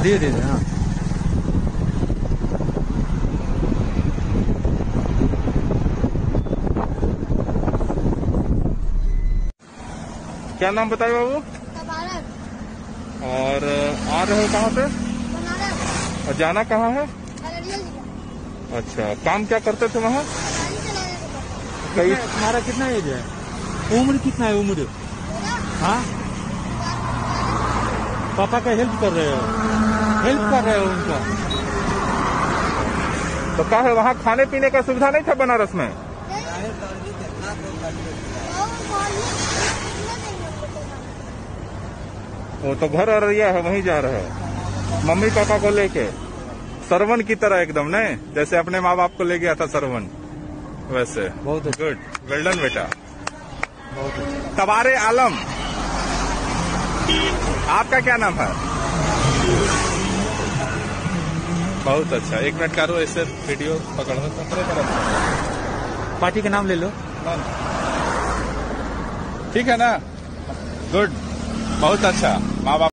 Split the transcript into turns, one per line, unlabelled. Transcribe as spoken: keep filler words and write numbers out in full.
धीरे धीरे। हाँ
क्या नाम बताए बाबू? और आ रहे हो कहाँ से? और जाना कहाँ है? अच्छा, काम क्या करते थे वहाँ? कई
तुम्हारा कितना एज है? उम्र कितना है उम्र? हाँ, पापा का हेल्प कर रहे हो? हेल्प कर रहे हो उनका?
तो क्या है वहाँ खाने पीने का सुविधा नहीं था बनारस में? वो तो घर अररिया है, वहीं जा रहे हैं मम्मी पापा को लेके, सरवन की तरह एकदम, नहीं जैसे अपने माँ बाप को ले गया था सरवन वैसे।
बहुत
गुड, वेल्डन बेटा।
बहुत
तबारे आलम, आपका क्या नाम है? बहुत अच्छा, एक मिनट करो ऐसे वीडियो पकड़ो तो
पार्टी का नाम ले लो।
ठीक है ना? गुड, बहुत अच्छा। माँ बाप